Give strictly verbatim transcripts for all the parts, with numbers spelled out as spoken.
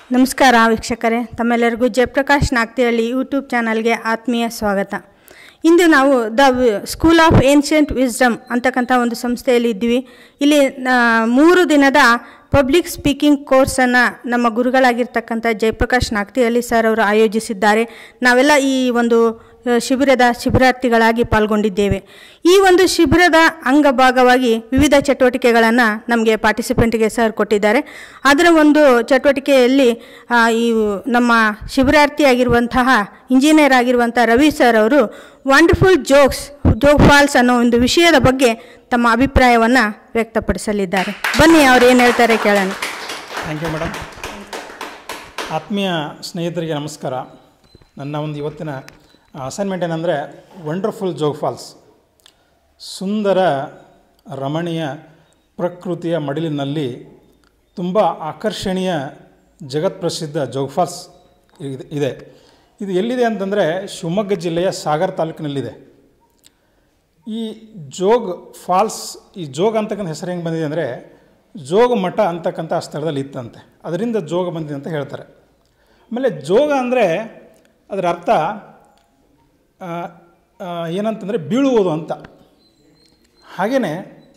ನಮಸ್ಕಾರ ವೀಕ್ಷಕರೇ, ತಮ್ಮೆಲ್ಲರಿಗೂ ಜಯಪ್ರಕಾಶ್ ನಾಗ್ತಿಹಳ್ಳಿ ಯೂಟ್ಯೂಬ್ ಚಾನಲ್ಗೆ ಆತ್ಮೀಯ ಸ್ವಾಗತ. ಇಂದು ನಾವು the School of Ancient Wisdom ಅಂತಕ್ಕಂಥ ಒಂದು ಸಂಸ್ಥೆಯಲ್ಲಿ ಇದ್ದೀವಿ. ಇಲ್ಲಿ ಮೂರು ದಿನದ ಪಬ್ಲಿಕ್ ಸ್ಪೀಕಿಂಗ್ ಕೋರ್ಸನ್ನು ನಮ್ಮ ಗುರುಗಳಾಗಿರ್ತಕ್ಕಂಥ ಜಯಪ್ರಕಾಶ್ ನಾಗ್ತಿಹಳ್ಳಿ ಸರ್ ಅವರು ಆಯೋಜಿಸಿದ್ದಾರೆ. ನಾವೆಲ್ಲ ಈ ಒಂದು ಶಿಬಿರದ ಶಿಬಿರಾರ್ಥಿಗಳಾಗಿ ಪಾಲ್ಗೊಂಡಿದ್ದೇವೆ. ಈ ಒಂದು ಶಿಬಿರದ ಅಂಗಭಾಗವಾಗಿ ವಿವಿಧ ಚಟುವಟಿಕೆಗಳನ್ನು ನಮಗೆ ಪಾರ್ಟಿಸಿಪೆಂಟ್ಗೆ ಸರ್ ಕೊಟ್ಟಿದ್ದಾರೆ. ಅದರ ಒಂದು ಚಟುವಟಿಕೆಯಲ್ಲಿ ಈ ನಮ್ಮ ಶಿಬಿರಾರ್ಥಿಯಾಗಿರುವಂತಹ ಇಂಜಿನಿಯರ್ ಆಗಿರುವಂಥ ರವಿ ಸರ್ ಅವರು ವಂಡರ್ಫುಲ್ ಜೋಕ್ಸ್ ಜೋಕ್ ಫಾಲ್ಸ್ ಅನ್ನೋ ಒಂದು ವಿಷಯದ ಬಗ್ಗೆ ತಮ್ಮ ಅಭಿಪ್ರಾಯವನ್ನು ವ್ಯಕ್ತಪಡಿಸಲಿದ್ದಾರೆ. ಬನ್ನಿ, ಅವ್ರು ಏನು ಹೇಳ್ತಾರೆ ಕೇಳೋಣ. Thank you madam. ಆತ್ಮೀಯ ಸ್ನೇಹಿತರಿಗೆ ನಮಸ್ಕಾರ. ನನ್ನ ಒಂದು ಇವತ್ತಿನ ಅಸೈನ್ಮೆಂಟ್ ಏನಂದರೆ ವಂಡರ್ಫುಲ್ ಜೋಗ್ ಫಾಲ್ಸ್. ಸುಂದರ ರಮಣೀಯ ಪ್ರಕೃತಿಯ ಮಡಿಲಿನಲ್ಲಿ ತುಂಬ ಆಕರ್ಷಣೀಯ ಜಗತ್ಪ್ರಸಿದ್ಧ ಜೋಗ್ ಫಾಲ್ಸ್ ಇದೆ. ಇದು ಎಲ್ಲಿದೆ ಅಂತಂದರೆ ಶಿವಮೊಗ್ಗ ಜಿಲ್ಲೆಯ ಸಾಗರ ತಾಲೂಕಿನಲ್ಲಿದೆ. ಈ ಜೋಗ್ ಫಾಲ್ಸ್, ಈ ಜೋಗ್ ಅಂತಕ್ಕಂಥ ಹೆಸರು ಹೆಂಗೆ ಬಂದಿದೆ ಅಂದರೆ ಜೋಗ ಮಠ ಅಂತಕ್ಕಂಥ ಆ ಸ್ಥಳದಲ್ಲಿ ಇತ್ತಂತೆ, ಅದರಿಂದ ಜೋಗ ಬಂದಿದೆ ಅಂತ ಹೇಳ್ತಾರೆ. ಆಮೇಲೆ ಜೋಗ ಅಂದರೆ ಅದರ ಅರ್ಥ ಏನಂತಂದರೆ ಬೀಳುವುದು ಅಂತ. ಹಾಗೆಯೇ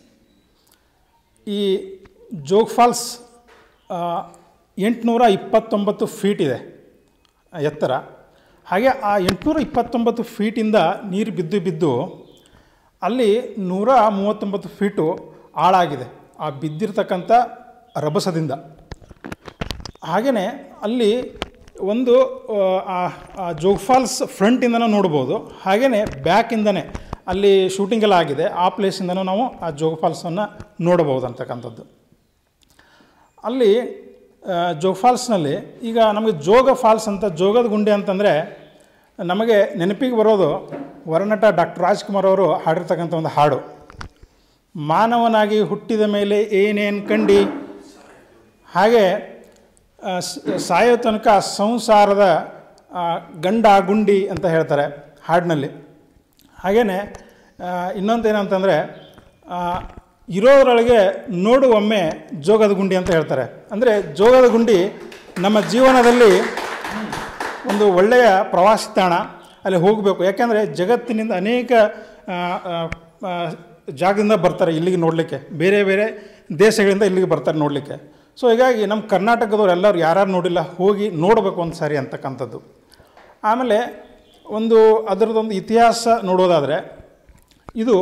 ಈ ಜೋಗ್ ಫಾಲ್ಸ್ ಎಂಟುನೂರ ಇಪ್ಪತ್ತೊಂಬತ್ತು ಫೀಟ್ ಇದೆ ಎತ್ತರ. ಹಾಗೆ ಆ ಎಂಟುನೂರ ಇಪ್ಪತ್ತೊಂಬತ್ತು ಫೀಟಿಂದ ನೀರು ಬಿದ್ದು ಬಿದ್ದು ಅಲ್ಲಿ ನೂರ ಮೂವತ್ತೊಂಬತ್ತು ಫೀಟು ಆಳಾಗಿದೆ ಆ ಬಿದ್ದಿರ್ತಕ್ಕಂಥ ರಭಸದಿಂದ. ಹಾಗೆಯೇ ಅಲ್ಲಿ ಒಂದು ಆ ಜೋಗ್ ಫಾಲ್ಸ್ ಫ್ರಂಟಿಂದನೂ ನೋಡ್ಬೋದು, ಹಾಗೆಯೇ ಬ್ಯಾಕಿಂದನೇ ಅಲ್ಲಿ ಶೂಟಿಂಗೆಲ್ಲ ಆಗಿದೆ, ಆ ಪ್ಲೇಸಿಂದನೂ ನಾವು ಆ ಜೋಗ್ ಫಾಲ್ಸನ್ನು ನೋಡಬಹುದು ಅಂತಕ್ಕಂಥದ್ದು. ಅಲ್ಲಿ ಜೋಗ್ ಫಾಲ್ಸ್ನಲ್ಲಿ ಈಗ ನಮಗೆ ಜೋಗ ಫಾಲ್ಸ್ ಅಂತ, ಜೋಗದ ಗುಂಡಿ ಅಂತಂದರೆ ನಮಗೆ ನೆನಪಿಗೆ ಬರೋದು ವರನಟ ಡಾಕ್ಟರ್ ರಾಜ್ಕುಮಾರ್ ಅವರು ಹಾಡಿರ್ತಕ್ಕಂಥ ಒಂದು ಹಾಡು, ಮಾನವನಾಗಿ ಹುಟ್ಟಿದ ಮೇಲೆ ಏನೇನು ಕಂಡು, ಹಾಗೆ ಸಾಯೋ ತನಕ ಸಂಸಾರದ ಗಂಡ ಗುಂಡಿ ಅಂತ ಹೇಳ್ತಾರೆ ಹಾಡಿನಲ್ಲಿ. ಹಾಗೆಯೇ ಇನ್ನೊಂದು ಏನಂತಂದರೆ ಇರೋದ್ರೊಳಗೆ ನೋಡು ಒಮ್ಮೆ ಜೋಗದ ಗುಂಡಿ ಅಂತ ಹೇಳ್ತಾರೆ. ಅಂದರೆ ಜೋಗದ ಗುಂಡಿ ನಮ್ಮ ಜೀವನದಲ್ಲಿ ಒಂದು ಒಳ್ಳೆಯ ಪ್ರವಾಸಿ ತಾಣ, ಅಲ್ಲಿ ಹೋಗಬೇಕು. ಯಾಕೆಂದರೆ ಜಗತ್ತಿನಿಂದ ಅನೇಕ ಜಾಗದಿಂದ ಬರ್ತಾರೆ ಇಲ್ಲಿಗೆ ನೋಡಲಿಕ್ಕೆ, ಬೇರೆ ಬೇರೆ ದೇಶಗಳಿಂದ ಇಲ್ಲಿಗೆ ಬರ್ತಾರೆ ನೋಡಲಿಕ್ಕೆ. ಸೊ ಹೀಗಾಗಿ ನಮ್ಮ ಕರ್ನಾಟಕದವ್ರು ಎಲ್ಲರೂ ಯಾರ್ಯಾರು ನೋಡಿಲ್ಲ ಹೋಗಿ ನೋಡಬೇಕು ಒಂದು ಸಾರಿ ಅಂತಕ್ಕಂಥದ್ದು. ಆಮೇಲೆ ಒಂದು ಅದರದ್ದೊಂದು ಇತಿಹಾಸ ನೋಡೋದಾದರೆ ಇದು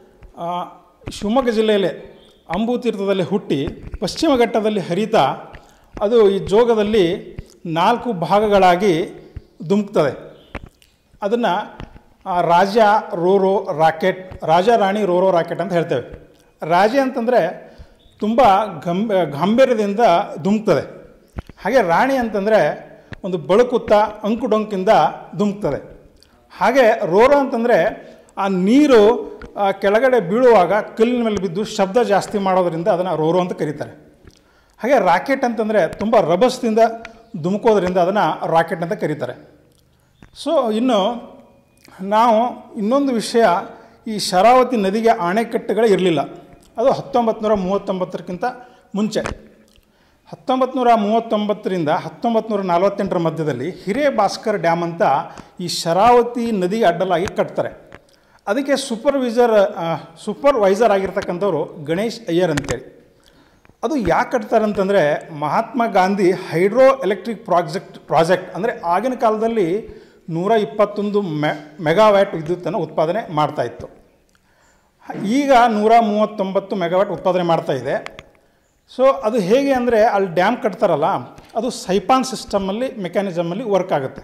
ಶಿವಮೊಗ್ಗ ಜಿಲ್ಲೆಯಲ್ಲೇ ಅಂಬುತೀರ್ಥದಲ್ಲಿ ಹುಟ್ಟಿ ಪಶ್ಚಿಮ ಘಟ್ಟದಲ್ಲಿ ಹರಿತಾ ಅದು ಈ ಜೋಗದಲ್ಲಿ ನಾಲ್ಕು ಭಾಗಗಳಾಗಿ ಧುಮುಕ್ತದೆ. ಅದನ್ನು Raja Roarer Rocket, Raja Rani Roarer Rocket ಅಂತ ಹೇಳ್ತೇವೆ. ರಾಜ ಅಂತಂದರೆ ತುಂಬ ಗಂಭ ಗಾಂಭೀರ್ಯದಿಂದ ಧುಮುಕ್ತದೆ. ಹಾಗೆ ರಾಣಿ ಅಂತಂದರೆ ಒಂದು ಬಳುಕುತ್ತ ಅಂಕುಡೊಂಕಿಂದ ಧುಮುಕ್ತದೆ. ಹಾಗೆ ರೋರೋ ಅಂತಂದರೆ ಆ ನೀರು ಕೆಳಗಡೆ ಬೀಳುವಾಗ ಕಲ್ಲಿನ ಮೇಲೆ ಬಿದ್ದು ಶಬ್ದ ಜಾಸ್ತಿ ಮಾಡೋದರಿಂದ ಅದನ್ನು ರೋರೋ ಅಂತ ಕರೀತಾರೆ. ಹಾಗೆ ರಾಕೆಟ್ ಅಂತಂದರೆ ತುಂಬ ರಭಸದಿಂದ ಧುಮುಕೋದ್ರಿಂದ ಅದನ್ನು ರಾಕೆಟ್ ಅಂತ ಕರೀತಾರೆ. ಸೊ ಇನ್ನು ನಾವು ಇನ್ನೊಂದು ವಿಷಯ, ಈ ಶರಾವತಿ ನದಿಗೆ ಅಣೆಕಟ್ಟುಗಳೇ ಇರಲಿಲ್ಲ. ಅದು ಹತ್ತೊಂಬತ್ತು ನೂರ ಮೂವತ್ತೊಂಬತ್ತರಕ್ಕಿಂತ ಮುಂಚೆ. ಹತ್ತೊಂಬತ್ತು ನೂರ ಮೂವತ್ತೊಂಬತ್ತರಿಂದ ಹತ್ತೊಂಬತ್ತು ನೂರ ನಲ್ವತ್ತೆಂಟರ ಮಧ್ಯದಲ್ಲಿ ಹಿರೇಭಾಸ್ಕರ್ ಡ್ಯಾಮ್ ಅಂತ ಈ ಶರಾವತಿ ನದಿಗೆ ಅಡ್ಡಲಾಗಿ ಕಟ್ತಾರೆ. ಅದಕ್ಕೆ ಸೂಪರ್ವೈಸರ್ ಸೂಪರ್ವೈಸರ್ ಆಗಿರ್ತಕ್ಕಂಥವ್ರು ಗಣೇಶ್ ಅಯ್ಯರ್ ಅಂತೇಳಿ. ಅದು ಯಾಕೆ ಕಟ್ತಾರೆ ಅಂತಂದರೆ Mahatma Gandhi hydro electric project project ಅಂದರೆ ಆಗಿನ ಕಾಲದಲ್ಲಿ ನೂರ ಇಪ್ಪತ್ತೊಂದು ಮೆ ಮೆಗಾವ್ಯಾಟ್ ವಿದ್ಯುತ್ತನ್ನು ಉತ್ಪಾದನೆ ಮಾಡ್ತಾಯಿತ್ತು. ಈಗ ನೂರ ಮೂವತ್ತೊಂಬತ್ತು ಮೆಗಾವ್ಯಾಟ್ ಉತ್ಪಾದನೆ ಮಾಡ್ತಾಯಿದೆ. ಸೊ ಅದು ಹೇಗೆ ಅಂದರೆ ಅಲ್ಲಿ ಡ್ಯಾಮ್ ಕಟ್ತಾರಲ್ಲ, ಅದು ಸೈಪಾನ್ ಸಿಸ್ಟಮಲ್ಲಿ ಮೆಕ್ಯಾನಿಸಮಲ್ಲಿ ವರ್ಕ್ ಆಗುತ್ತೆ.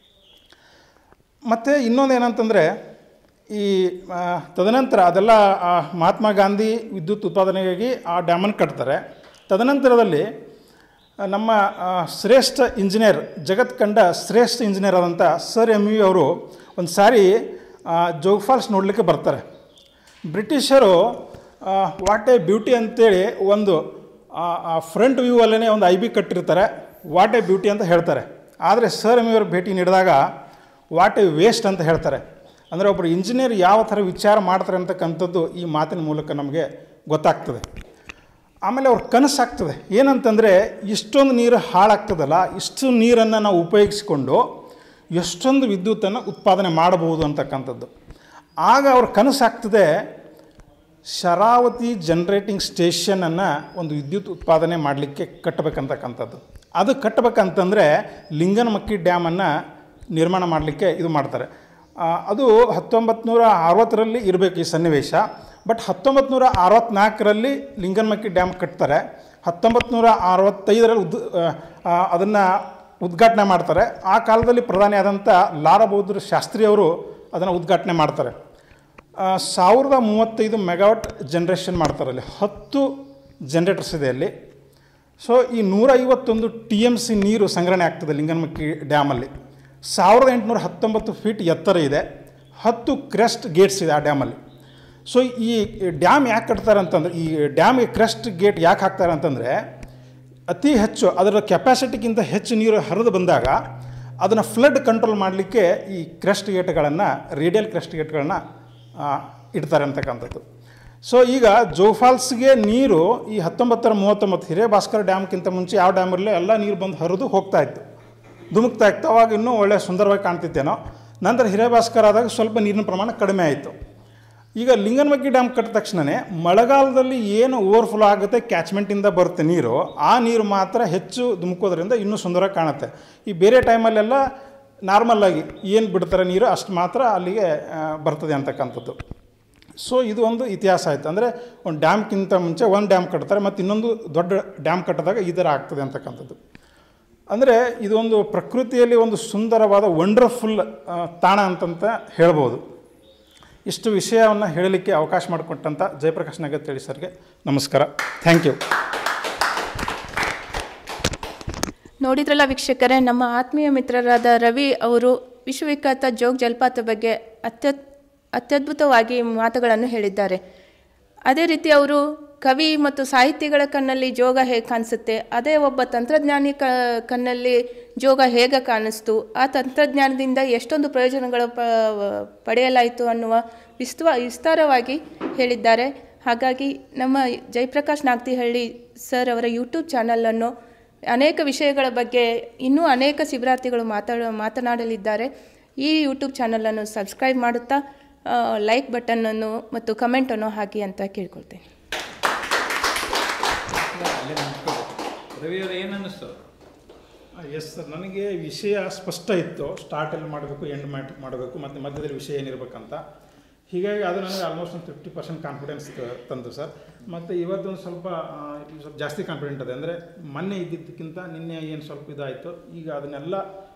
ಮತ್ತು ಇನ್ನೊಂದು ಏನಂತಂದರೆ ಈ ತದನಂತರ ಅದೆಲ್ಲ ಮಹಾತ್ಮ ಗಾಂಧಿ ವಿದ್ಯುತ್ ಉತ್ಪಾದನೆಗಾಗಿ ಆ ಡ್ಯಾಮನ್ನು ಕಟ್ತಾರೆ. ತದನಂತರದಲ್ಲಿ ನಮ್ಮ ಶ್ರೇಷ್ಠ ಇಂಜಿನಿಯರ್, ಜಗತ್ ಕಂಡ ಶ್ರೇಷ್ಠ ಇಂಜಿನಿಯರ್ ಆದಂಥ ಸರ್ ಎಮ್ ವಿ ಅವರು ಒಂದು ಸಾರಿ ಜೋಗ್ ಫಾಲ್ಸ್ ನೋಡಲಿಕ್ಕೆ ಬರ್ತಾರೆ. ಬ್ರಿಟಿಷರು ವಾಟ್ ಎ ಬ್ಯೂಟಿ ಅಂತೇಳಿ ಒಂದು ಫ್ರಂಟ್ ವ್ಯೂ ಅಲ್ಲೇ ಒಂದು ಐ ಬಿ ಕಟ್ಟಿರ್ತಾರೆ, ವಾಟ್ ಎ ಬ್ಯೂಟಿ ಅಂತ ಹೇಳ್ತಾರೆ. ಆದರೆ ಸರ್ ಎಮ್ ವಿ ಅವರು ಭೇಟಿ ನೀಡಿದಾಗ ವಾಟ್ ಎ ವೇಸ್ಟ್ ಅಂತ ಹೇಳ್ತಾರೆ. ಅಂದರೆ ಒಬ್ಬರು ಇಂಜಿನಿಯರ್ ಯಾವ ಥರ ವಿಚಾರ ಮಾಡ್ತಾರೆ ಅಂತಕ್ಕಂಥದ್ದು ಈ ಮಾತಿನ ಮೂಲಕ ನಮಗೆ ಗೊತ್ತಾಗ್ತದೆ. ಆಮೇಲೆ ಅವ್ರ ಕನಸಾಗ್ತದೆ ಏನಂತಂದರೆ ಇಷ್ಟೊಂದು ನೀರು ಹಾಳಾಗ್ತದಲ್ಲ, ಇಷ್ಟು ನೀರನ್ನು ನಾವು ಉಪಯೋಗಿಸ್ಕೊಂಡು ಎಷ್ಟೊಂದು ವಿದ್ಯುತ್ತನ್ನು ಉತ್ಪಾದನೆ ಮಾಡಬಹುದು ಅಂತಕ್ಕಂಥದ್ದು. ಆಗ ಅವ್ರ ಕನಸಾಗ್ತದೆ ಶರಾವತಿ ಜನ್ರೇಟಿಂಗ್ ಸ್ಟೇಷನನ್ನು ಒಂದು ವಿದ್ಯುತ್ ಉತ್ಪಾದನೆ ಮಾಡಲಿಕ್ಕೆ ಕಟ್ಟಬೇಕಂತಕ್ಕಂಥದ್ದು. ಅದು ಕಟ್ಟಬೇಕಂತಂದರೆ ಲಿಂಗನಮಕ್ಕಿ ಡ್ಯಾಮನ್ನು ನಿರ್ಮಾಣ ಮಾಡಲಿಕ್ಕೆ ಇದು ಮಾಡ್ತಾರೆ. ಅದು ಹತ್ತೊಂಬತ್ತು ನೂರ ಅರವತ್ತರಲ್ಲಿ ಇರಬೇಕು ಈ ಸನ್ನಿವೇಶ. ಬಟ್ ಹತ್ತೊಂಬತ್ತು ನೂರ ಅರವತ್ತ್ನಾಲ್ಕರಲ್ಲಿ ಲಿಂಗನಮಕ್ಕಿ ಡ್ಯಾಮ್ ಕಟ್ತಾರೆ. ಹತ್ತೊಂಬತ್ತು ನೂರ ಅರವತ್ತೈದರಲ್ಲಿ ಉದ್ ಅದನ್ನು ಉದ್ಘಾಟನೆ ಮಾಡ್ತಾರೆ. ಆ ಕಾಲದಲ್ಲಿ ಪ್ರಧಾನಿ ಆದಂಥ ಲಾಲ್ ಬಹದ್ದೂರ್ ಶಾಸ್ತ್ರಿಯವರು ಅದನ್ನು ಉದ್ಘಾಟನೆ ಮಾಡ್ತಾರೆ. ಸಾವಿರದ ಮೂವತ್ತೈದು ಮೆಗಾವಾಟ್ ಜನ್ರೇಷನ್ ಮಾಡ್ತಾರೆ. ಅಲ್ಲಿ ಹತ್ತು ಜನ್ರೇಟರ್ಸ್ ಇದೆ ಅಲ್ಲಿ. ಸೊ ಈ ನೂರ ಐವತ್ತೊಂದು ಟಿ ಎಮ್ ಸಿ ನೀರು ಸಂಗ್ರಹಣೆ ಆಗ್ತದೆ ಲಿಂಗನಮಕ್ಕಿ ಡ್ಯಾಮಲ್ಲಿ. ಸಾವಿರದ ಎಂಟುನೂರ ಹತ್ತೊಂಬತ್ತು ಫೀಟ್ ಎತ್ತರ ಇದೆ. ಹತ್ತು ಕ್ರೆಸ್ಟ್ ಗೇಟ್ಸ್ ಇದೆ ಆ ಡ್ಯಾಮಲ್ಲಿ. ಸೊ ಈ ಡ್ಯಾಮ್ ಯಾಕೆ ಕಟ್ತಾರೆ ಅಂತಂದರೆ, ಈ ಡ್ಯಾಮಿಗೆ ಕ್ರೆಸ್ಟ್ ಗೇಟ್ ಯಾಕೆ ಹಾಕ್ತಾರೆ ಅಂತಂದರೆ, ಅತಿ ಹೆಚ್ಚು ಅದರ ಕೆಪಾಸಿಟಿಗಿಂತ ಹೆಚ್ಚು ನೀರು ಹರಿದು ಬಂದಾಗ ಅದನ್ನು ಫ್ಲಡ್ ಕಂಟ್ರೋಲ್ ಮಾಡಲಿಕ್ಕೆ ಈ ಕ್ರೆಸ್ಟ್ ಗೇಟ್ಗಳನ್ನು, ರೇಡಿಯಲ್ ಕ್ರೆಸ್ಟ್ ಗೇಟ್ಗಳನ್ನು ಇಡ್ತಾರೆ ಅಂತಕ್ಕಂಥದ್ದು. ಸೊ ಈಗ ಜೋಫಾಲ್ಸ್ಗೆ ನೀರು ಈ ಹತ್ತೊಂಬತ್ತರ ಮೂವತ್ತೊಂಬತ್ತು ಹಿರೇಭಾಸ್ಕರ ಡ್ಯಾಮ್ಗಿಂತ ಮುಂಚೆ ಯಾವ ಡ್ಯಾಮಲ್ಲೇ ಎಲ್ಲ ನೀರು ಬಂದು ಹರಿದು ಹೋಗ್ತಾಯಿತ್ತು, ಧುಮುಕ್ತಾ ಇತ್ತು. ಅವಾಗ ಇನ್ನೂ ಒಳ್ಳೆಯ ಸುಂದರವಾಗಿ ಕಾಣ್ತಿತ್ತೇನೋ. ನಂತರ ಹಿರೇಭಾಸ್ಕರ ಆದಾಗ ಸ್ವಲ್ಪ ನೀರಿನ ಪ್ರಮಾಣ ಕಡಿಮೆ ಆಯಿತು. ಈಗ ಲಿಂಗನಮಕ್ಕಿ ಡ್ಯಾಮ್ ಕಟ್ಟಿದ ತಕ್ಷಣವೇ ಮಳೆಗಾಲದಲ್ಲಿ ಏನು ಓವರ್ಫ್ಲೋ ಆಗುತ್ತೆ, ಕ್ಯಾಚ್ಮೆಂಟಿಂದ ಬರುತ್ತೆ ನೀರು, ಆ ನೀರು ಮಾತ್ರ ಹೆಚ್ಚು ಧುಮುಕೋದ್ರಿಂದ ಇನ್ನೂ ಸುಂದರವಾಗಿ ಕಾಣುತ್ತೆ. ಈ ಬೇರೆ ಟೈಮಲ್ಲೆಲ್ಲ ನಾರ್ಮಲ್ಲಾಗಿ ಏನು ಬಿಡ್ತಾರೆ ನೀರು ಅಷ್ಟು ಮಾತ್ರ ಅಲ್ಲಿಗೆ ಬರ್ತದೆ ಅಂತಕ್ಕಂಥದ್ದು. ಸೊ ಇದು ಒಂದು ಇತಿಹಾಸ ಆಯಿತು. ಅಂದರೆ ಒಂದು ಡ್ಯಾಮ್ಗಿಂತ ಮುಂಚೆ ಒಂದು ಡ್ಯಾಮ್ ಕಟ್ತಾರೆ, ಮತ್ತು ಇನ್ನೊಂದು ದೊಡ್ಡ ಡ್ಯಾಮ್ ಕಟ್ಟಿದಾಗ ಈ ಥರ ಆಗ್ತದೆ ಅಂತಕ್ಕಂಥದ್ದು. ಅಂದರೆ ಇದೊಂದು ಪ್ರಕೃತಿಯಲ್ಲಿ ಒಂದು ಸುಂದರವಾದ ವಂಡರ್ಫುಲ್ ತಾಣ ಅಂತಂತ ಹೇಳ್ಬೋದು. ಇಷ್ಟು ವಿಷಯವನ್ನು ಹೇಳಲಿಕ್ಕೆ ಅವಕಾಶ ಮಾಡಿಕೊಟ್ಟಂಥ ಜಯಪ್ರಕಾಶ್ ನಗತ್ತೇಳಿ ಸರ್ಗೆ ನಮಸ್ಕಾರ. Thank you. ನೋಡಿದ್ರಲ್ಲ ವೀಕ್ಷಕರೇ, ನಮ್ಮ ಆತ್ಮೀಯ ಮಿತ್ರರಾದ ರವಿ ಅವರು ವಿಶ್ವವಿಖ್ಯಾತ ಜೋಗ ಜಲಪಾತ ಬಗ್ಗೆ ಅತ್ಯ ಅತ್ಯದ್ಭುತವಾಗಿ ಮಾತುಗಳನ್ನು ಹೇಳಿದ್ದಾರೆ. ಅದೇ ರೀತಿ ಅವರು ಕವಿ ಮತ್ತು ಸಾಹಿತಿಗಳ ಕಣ್ಣಲ್ಲಿ ಜೋಗ ಹೇಗೆ ಕಾಣಿಸುತ್ತೆ, ಅದೇ ಒಬ್ಬ ತಂತ್ರಜ್ಞಾನಿ ಕ ಕಣ್ಣಲ್ಲಿ ಜೋಗ ಹೇಗೆ ಕಾಣಿಸ್ತು, ಆ ತಂತ್ರಜ್ಞಾನದಿಂದ ಎಷ್ಟೊಂದು ಪ್ರಯೋಜನಗಳು ಪ ಪಡೆಯಲಾಯಿತು ಅನ್ನುವ ವಿಸ್ತ ವಿಸ್ತಾರವಾಗಿ ಹೇಳಿದ್ದಾರೆ. ಹಾಗಾಗಿ ನಮ್ಮ ಜಯಪ್ರಕಾಶ್ ನಾಗ್ತಿಹಳ್ಳಿ ಸರ್ ಅವರ ಯೂಟ್ಯೂಬ್ ಚಾನಲನ್ನು ಅನೇಕ ವಿಷಯಗಳ ಬಗ್ಗೆ ಇನ್ನೂ ಅನೇಕ ಶಿಬಿರಾರ್ಥಿಗಳು ಮಾತಾಡ ಮಾತನಾಡಲಿದ್ದಾರೆ. ಈ ಯೂಟ್ಯೂಬ್ ಚಾನಲನ್ನು ಸಬ್ಸ್ಕ್ರೈಬ್ ಮಾಡುತ್ತಾ ಲೈಕ್ ಬಟನ್ನನ್ನು ಮತ್ತು ಕಮೆಂಟನ್ನು ಹಾಕಿ ಅಂತ ಕೇಳ್ಕೊಳ್ತೇನೆ. ರವಿಯವರು ಏನು ಅನ್ನಿಸ್ತು? ಎಸ್ ಸರ್, ನನಗೆ ವಿಷಯ ಸ್ಪಷ್ಟ ಇತ್ತು. ಸ್ಟಾರ್ಟಲ್ಲಿ ಮಾಡಬೇಕು, ಎಂಡ್ ಮಾಡಿ ಮಾಡಬೇಕು, ಮತ್ತು ಮಧ್ಯದಲ್ಲಿ ವಿಷಯ ಏನಿರಬೇಕಂತ. ಹೀಗಾಗಿ ಅದು ನನಗೆ ಆಲ್ಮೋಸ್ಟ್ ಒಂದು ಫಿಫ್ಟಿ ಪರ್ಸೆಂಟ್ ಕಾನ್ಫಿಡೆನ್ಸ್ ತಂತು ಸರ್. ಮತ್ತು ಇವತ್ತೊಂದು ಸ್ವಲ್ಪ ಸ್ವಲ್ಪ ಜಾಸ್ತಿ ಕಾನ್ಫಿಡೆಂಟ್ ಇದೆ. ಅಂದರೆ ಮೊನ್ನೆ ಇದ್ದಿದ್ದಕ್ಕಿಂತ ನಿನ್ನೆ ಏನು ಸ್ವಲ್ಪ ಇದಾಯಿತು, ಈಗ ಅದನ್ನೆಲ್ಲ